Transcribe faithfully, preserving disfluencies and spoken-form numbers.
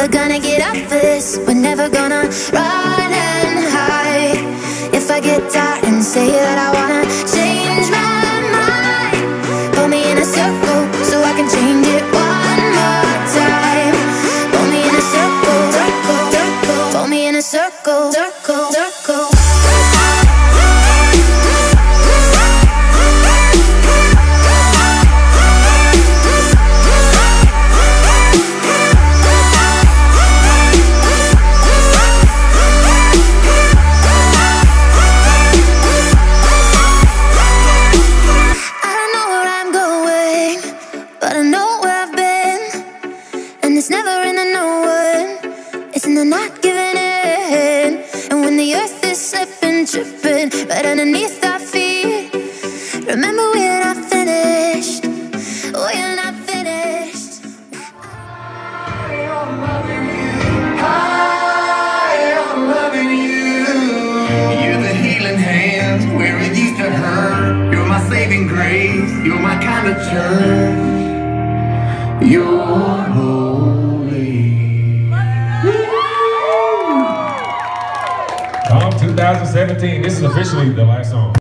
gonna get up for this. We're never gonna run and hide. If I get tired and say that I wanna change my mind, pull me in a circle so I can change it one more time. Pull me in a circle, circle, circle. Pull me in a circle, circle, circle. But I know where I've been, and it's never in the knowing, it's in the not giving in. And when the earth is slipping, tripping right underneath our feet, remember we're not finished, we're not finished. I am loving you, I am loving you. You're the healing hands where it used to hurt. You're my saving grace, you're my kind of church. You're holy. Prom twenty seventeen. This is officially the last song.